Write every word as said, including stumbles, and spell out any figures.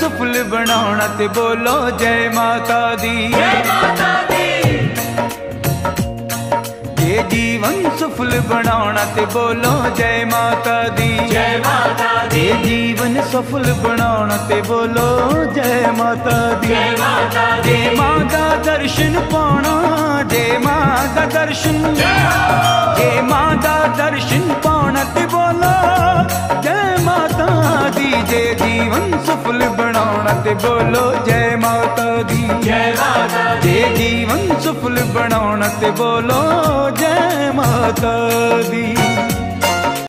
सफल बनाना ते बोलो जय माता दी। जय माता दी। जे जीवन सफल बनाना ते बोलो जय माता दी। जय माता दी। जे जीवन सफल बनाना ते बोलो जय माता दी। जय माता दी। जे मां दा दर्शन पाना, जे मां दा दर्शन, जे मां दा दर्शन पाना ते बोलो जय माता दी। जे जीवन सफल बनाना ते बोलो जय माता दी। जय माता दी। जे जीवन सफल बनाना ते बोलो जय माता दी।